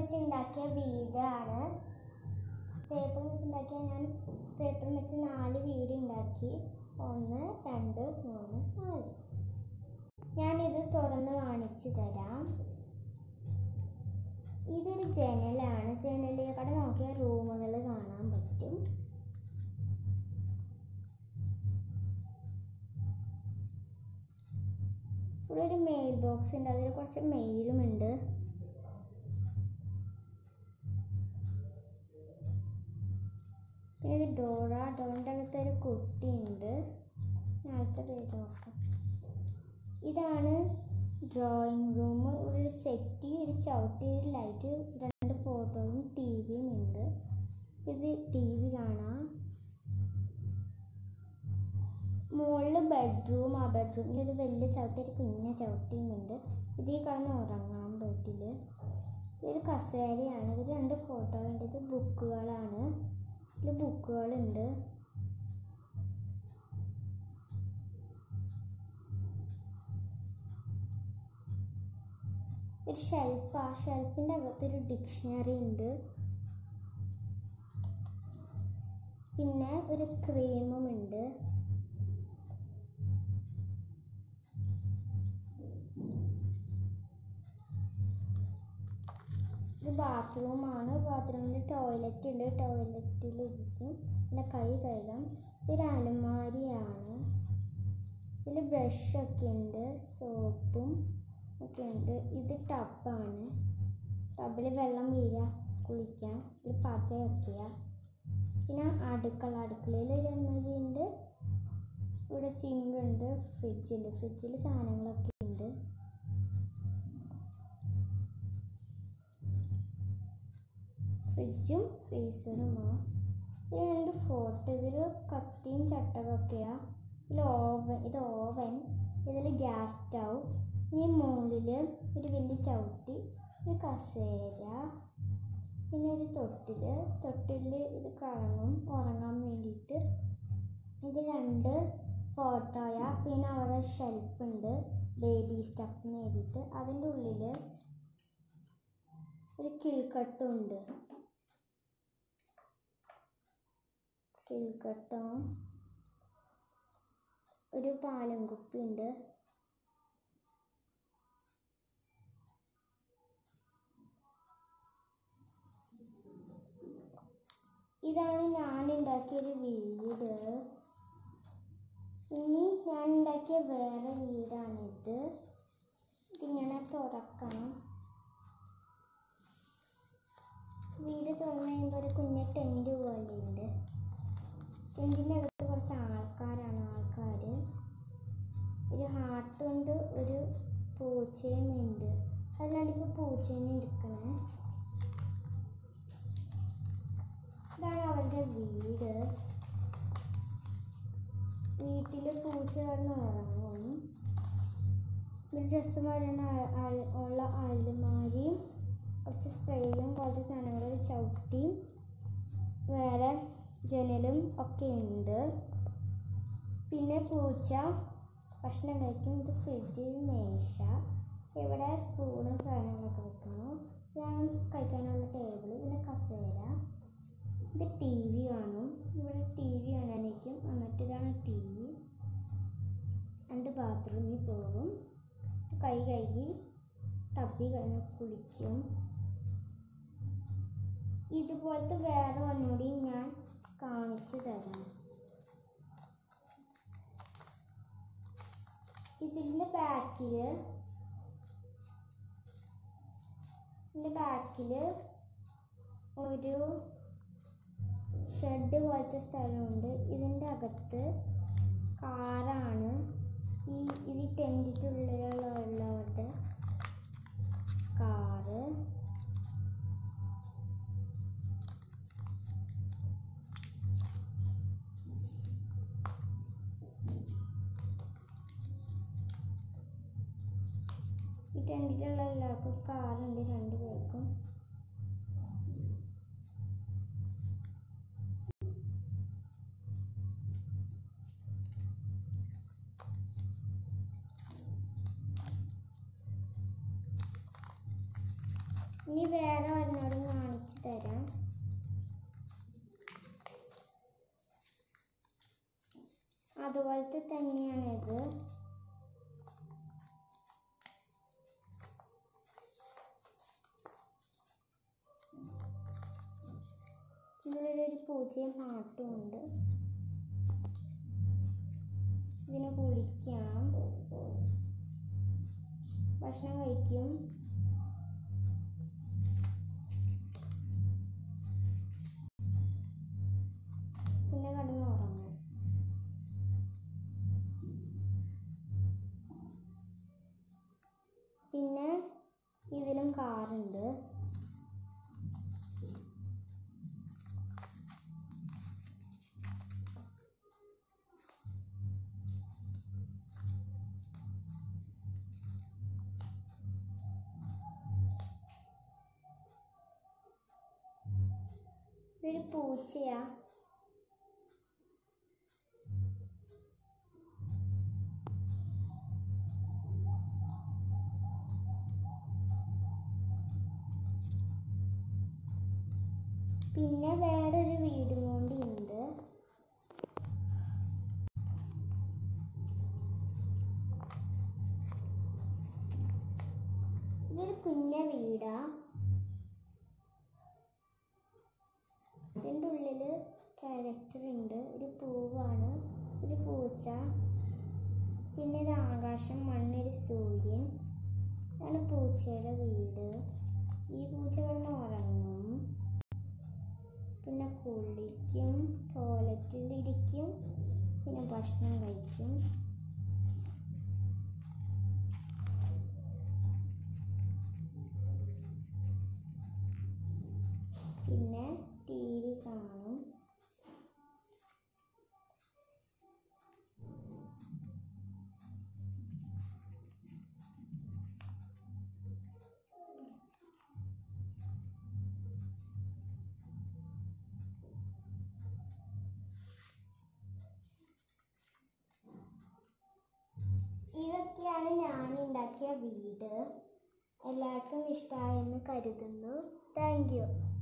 വെച്ചുണ്ടാക്കിയ വീടാണ്. പേപ്പർ വെച്ചുണ്ടാക്കിയ ഞാൻ പേപ്പർ വെച്ച് 4 വീട് ഉണ്ടാക്കി. 1, 2, 3, 4. ഞാനിത് തുറന്ന് കാണിച്ചു തരാം. ഇതൊരു ജനലാണ്. ജനലിലൂടെ നോക്കിയാൽ റൂമുകൾ കാണാൻ പറ്റും. ഇവിടെ ഒരു മെയിൽ ബോക്സ് ഉണ്ട്, അതിൽ കുറച്ച് മെയിലും ഉണ്ട്. പിന്നെ ഇത് ഡോറിൻ്റെ അകത്ത് ഒരു കുട്ടിയുണ്ട്. അടുത്ത പേജ് നോക്കാം. ഇതാണ് ഡ്രോയിങ് റൂം. ഒരു സെറ്റി, ഒരു ചവിട്ടി, ഒരു ലൈറ്റ്, 2 ഫോട്ടോയും ടിവിയും ഉണ്ട്. ഇത് TV കാണാം. മുകളിൽ ബെഡ്റൂം. ആ ബെഡ്റൂമിൽ ഒരു വലിയ ചവിട്ടി, ഒരു കുഞ്ഞ ചവിട്ടിയും ഉണ്ട്. ഇതിൽ കിടന്ന് ഉറങ്ങാൻ ബെഡിൽ. ഇതൊരു കസേരയാണ്. ഇതിൽ 2 ഫോട്ടോ ഉണ്ട്. ഇത് ബുക്കുകളാണ്. ഇതിൽ ബുക്കുകളുണ്ട്. ഒരു ഷെൽഫ്. ആ ഷെൽഫിൻ്റെ അകത്തൊരു ഡിക്ഷണറി ഉണ്ട്. പിന്നെ ഒരു ക്രീമും ഉണ്ട്. ഇത് ബാത്റൂമാണ്. ബാത്റൂമിൽ ടോയ്ലറ്റ് ഉണ്ട്. ടോയ്ലറ്റിൽ ഇരിക്കും. പിന്നെ കൈ കഴുകാം. ഇതൊരു അലമാരിയാണ്. ഇതിൽ ബ്രഷൊക്കെ ഉണ്ട്, സോപ്പും ഒക്കെ ഉണ്ട്. ഇത് ടബാണ്. ടബിൽ വെള്ളം വീഴുക, കുളിക്കാം. ഇത് പാത്രം വയ്ക്കുക. പിന്നെ അടുക്കളയിൽ ഒരു അലമാരി ഉണ്ട്. ഇവിടെ സിങ്ക് ഉണ്ട്. ഫ്രിഡ്ജുണ്ട്. ഫ്രിഡ്ജിൽ സാധനങ്ങളൊക്കെ ഉണ്ട്. ഫ്രിഡ്ജും ഫ്രീസറുമാണ്. ഇത് 2 ഫോട്ടോ. ഇതിൽ കത്തിയും ചട്ടകൊക്കെയാണ്. ഇത് ഓവൻ. ഇതിൽ ഗ്യാസ് സ്റ്റൗ. ഈ മുകളിൽ ഒരു വലിയ ചവിട്ടി, ഒരു കസേര, പിന്നെ ഒരു തൊട്ടിൽ ഇത് കറങ്ങും ഉറങ്ങാൻ വേണ്ടിയിട്ട്. ഇത് 2 ഫോട്ടോയാ. പിന്നെ അവിടെ ഷെൽഫ് ഉണ്ട്, ബേബി സ്റ്റഫ് എന്ന് എഴുതിയിട്ട്. അതിൻ്റെ ഉള്ളിൽ ഒരു കിൽക്കട്ടും ഉണ്ട്. കിൽക്കട്ടും ഒരു പാലും കുപ്പി ഉണ്ട്. ഇതാണ് ഞാൻ ഉണ്ടാക്കിയൊരു വീട്. ഇനി ഞാൻ ഉണ്ടാക്കിയ വേറെ വീടാണിത്. ഇതിങ്ങനെ തുറക്കണം. വീട് തുറന്നു കഴിയുമ്പോൾ ഒരു കുഞ്ഞ് ടെൻറ്റ് പോലെ ഉണ്ട്. ടെൻറ്റിൻ്റെ അകത്ത് കുറച്ച് ആൾക്കാർ. ഒരു ഹാർട്ടുണ്ട്, ഒരു പൂച്ചയും ഉണ്ട്. അതിലാണ് ഇപ്പോൾ പൂച്ചേനെ എടുക്കണേ. ഇതാണ് അവരുടെ വീട്. വീട്ടിൽ പൂച്ച കിടന്ന് ഉറങ്ങും. ഒരു ഡ്രസ്സ് ഉള്ള അലമാരിയും കുറച്ച് സ്പ്രേയും കുറച്ച് സാധനങ്ങളും, ഒരു ചവിട്ടിയും വേറെ ജനലും ഒക്കെ ഉണ്ട്. പിന്നെ പൂച്ച ഭക്ഷണം കഴിക്കും. ഇത് ഫ്രിഡ്ജ്, മേശ, ഇവിടെ സ്പൂണും സാധനങ്ങളൊക്കെ വെക്കുന്നു. ഇതാണ് കഴിക്കാനുള്ള ടേബിൾ. പിന്നെ കസേര. ഇത് TV കാണും. ഇവിടെ TV കാണാനിരിക്കും. എന്നിട്ട് ഇതാണ് TV. 2 ബാത്റൂമിൽ പോകും. കൈ കഴുകി ടബിൽ കഴിഞ്ഞ് കുളിക്കും. ഇതുപോലത്തെ വേറെ ഒന്നുകൂടി ഞാൻ കാണിച്ചു തരാം. ഇതിൻ്റെ ബാക്കിൽ ഒരു ഷെഡ് പോലത്തെ സ്ഥലമുണ്ട്. ഇതിൻ്റെ അകത്ത് കാറാണ്. ഇത് ടെൻറ്റിൻ്റെ ഉള്ളിലുള്ളവരുടെ കാറ്. ഈ ടെൻറ്റിലുള്ള എല്ലാവർക്കും കാറുണ്ട്, 2 പേർക്കും. ഇനി വേറെ ഒരെണ്ണം അതുപോലത്തെ തന്നെയാണിത്. ഇതിലൊരു പൂച്ചയും പാട്ടും ഉണ്ട്. ഇതിനെ കുളിക്കാം, ഭക്ഷണം കഴിക്കും, പിന്നെ കിടന്നുറങ്ങും. പിന്നെ ഇതിലും കാറുണ്ട്. ഇതൊരു പൂച്ചയാ. പിന്നെ വേറൊരു വീടും കൂടി ഉണ്ട്. ഇതൊരു കുഞ്ഞ വീടാ. ഇതിൻ്റെ ഉള്ളിൽ ക്യാരക്ടർ ഉണ്ട്. ഒരു പൂവാണ്, ഒരു പൂച്ച, പിന്നെ ഇത് ആകാശം, മണ്ണൊരു സൂര്യൻ. ഇതാണ് പൂച്ചയുടെ വീട്. ഈ പൂച്ച കിടന്ന് ഉറങ്ങും, പിന്നെ കുളിക്കും, ടോയ്ലറ്റിലിരിക്കും, പിന്നെ ഭക്ഷണം കഴിക്കും. പിന്നെ TV കാണും. ഇതൊക്കെയാണ് ഞാൻ ഉണ്ടാക്കിയ വീട്. എല്ലാവർക്കും ഇഷ്ടമായെന്ന് കരുതുന്നു. Thank U.